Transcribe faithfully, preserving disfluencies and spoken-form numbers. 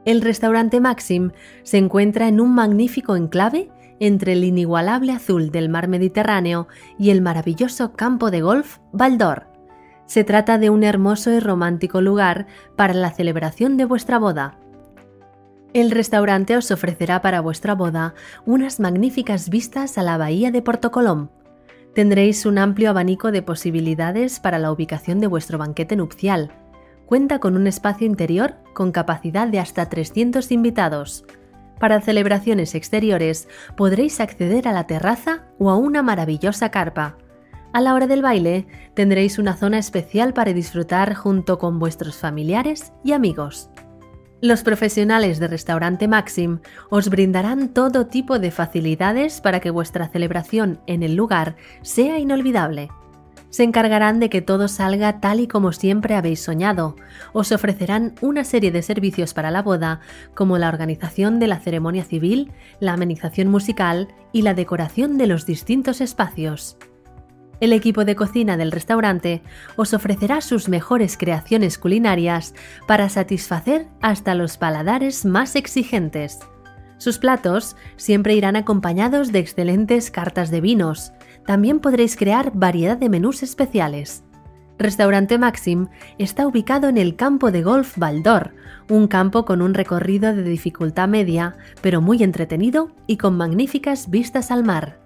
El restaurante Maxim se encuentra en un magnífico enclave entre el inigualable azul del mar Mediterráneo y el maravilloso campo de golf Val d'Or. Se trata de un hermoso y romántico lugar para la celebración de vuestra boda. El restaurante os ofrecerá para vuestra boda unas magníficas vistas a la bahía de Porto Colom. Tendréis un amplio abanico de posibilidades para la ubicación de vuestro banquete nupcial. Cuenta con un espacio interior con capacidad de hasta trescientos invitados. Para celebraciones exteriores podréis acceder a la terraza o a una maravillosa carpa. A la hora del baile tendréis una zona especial para disfrutar junto con vuestros familiares y amigos. Los profesionales de Restaurante Maxim os brindarán todo tipo de facilidades para que vuestra celebración en el lugar sea inolvidable. Se encargarán de que todo salga tal y como siempre habéis soñado. Os ofrecerán una serie de servicios para la boda, como la organización de la ceremonia civil, la amenización musical y la decoración de los distintos espacios. El equipo de cocina del restaurante os ofrecerá sus mejores creaciones culinarias para satisfacer hasta los paladares más exigentes. Sus platos siempre irán acompañados de excelentes cartas de vinos. También podréis crear variedad de menús especiales. Restaurante Maxim está ubicado en el campo de golf Val d'Or, un campo con un recorrido de dificultad media, pero muy entretenido y con magníficas vistas al mar.